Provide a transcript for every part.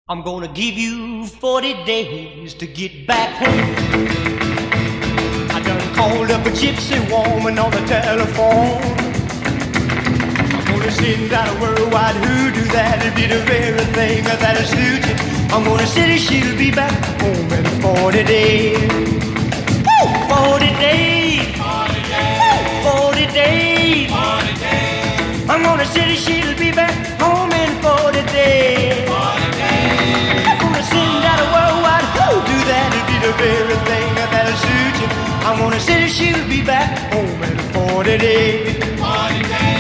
I'm gonna give you 40 days to get back home. I done called up a gypsy woman on the telephone. I'm gonna send out a worldwide hoodoo that'll be the very thing that'll suit you. I'm gonna say she'll be back home in 40 days. Woo! 40 days. 40 days. Woo! 40 days. 40 days. I'm gonna say she'll be back home in 40 days. 40 days. I'm gonna send out a worldwide hoodoo that'll be the very thing that'll suit you. I'm gonna say she'll be back home in 40 days. 40 days.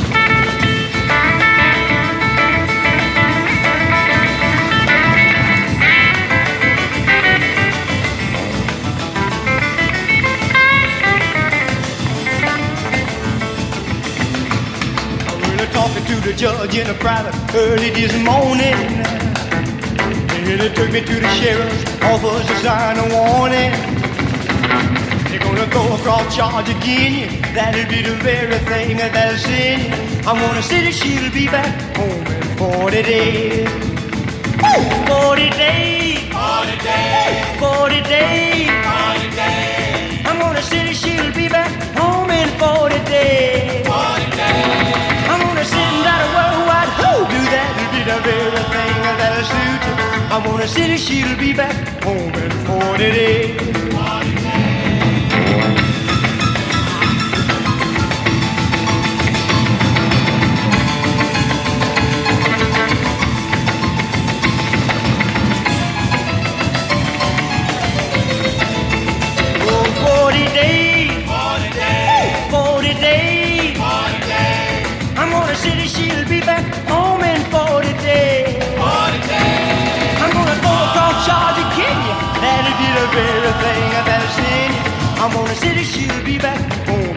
Talking to the judge in a private early this morning. And they took me to the sheriff's office to sign a warning. They're gonna go across charge again. That'll be the very thing that'll send you. I'm gonna say that she'll be back home in 40 days. Woo! 40 days. 40 days. 40 days. 40 days. I'm gonna say that she'll be back home in 40 days. 40 days. I'm gonna send out a worldwide hoodoo that'll be the very thing that'll suit you. I'm gonna say that she'll be back home in 40 days. 40 days. Oh, 40 days. 40 days. 40 days. 40 days. I'm gonna say that she'll be back home in 40 days. 40 days. I'm gonna go across charge again, yeah. That'll be the very thing that'll send you. I'm gonna say that she'll be back home